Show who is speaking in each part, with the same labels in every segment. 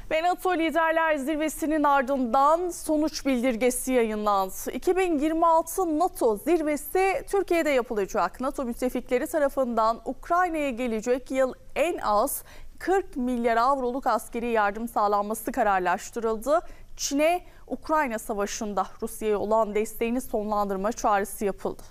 Speaker 1: Ve NATO Liderler Zirvesi'nin ardından sonuç bildirgesi yayınlandı. 2026 NATO Zirvesi Türkiye'de yapılacak. NATO müttefikleri tarafından Ukrayna'ya gelecek yıl en az 40 milyar avroluk askeri yardım sağlanması kararlaştırıldı. Çin'e Ukrayna Savaşı'nda Rusya'ya olan desteğini sonlandırma çağrısı yapıldı.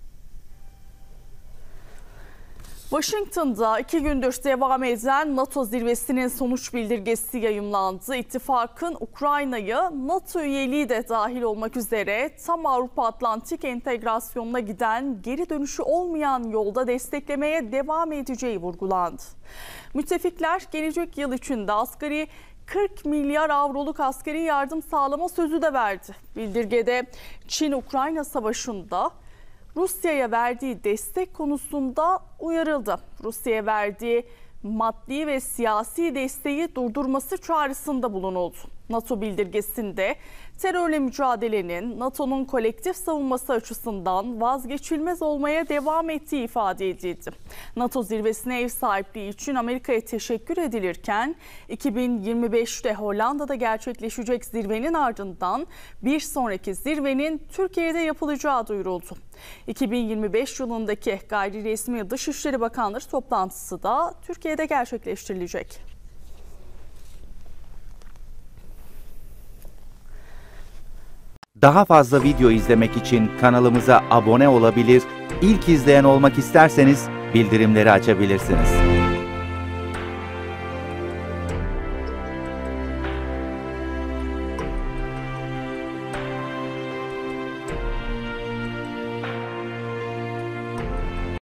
Speaker 1: Washington'da 2 gündür devam eden NATO zirvesinin sonuç bildirgesi yayımlandı. İttifakın Ukrayna'yı NATO üyeliği de dahil olmak üzere tam Avrupa Atlantik entegrasyonuna giden geri dönüşü olmayan yolda desteklemeye devam edeceği vurgulandı. Müttefikler gelecek yıl içinde asgari 40 milyar avroluk askeri yardım sağlama sözü de verdi. Bildirgede Çin-Ukrayna Savaşı'nda Rusya'ya verdiği destek konusunda uyarıldı. Rusya'ya verdiği maddi ve siyasi desteği durdurması çağrısında bulunuldu. NATO bildirgesinde terörle mücadelenin NATO'nun kolektif savunması açısından vazgeçilmez olmaya devam ettiği ifade edildi. NATO zirvesine ev sahipliği için Amerika'ya teşekkür edilirken 2025'te Hollanda'da gerçekleşecek zirvenin ardından bir sonraki zirvenin Türkiye'de yapılacağı duyuruldu. 2025 yılındaki gayri resmi Dışişleri Bakanları toplantısı da Türkiye'de gerçekleştirilecek.
Speaker 2: Daha fazla video izlemek için kanalımıza abone olabilir, ilk izleyen olmak isterseniz bildirimleri açabilirsiniz.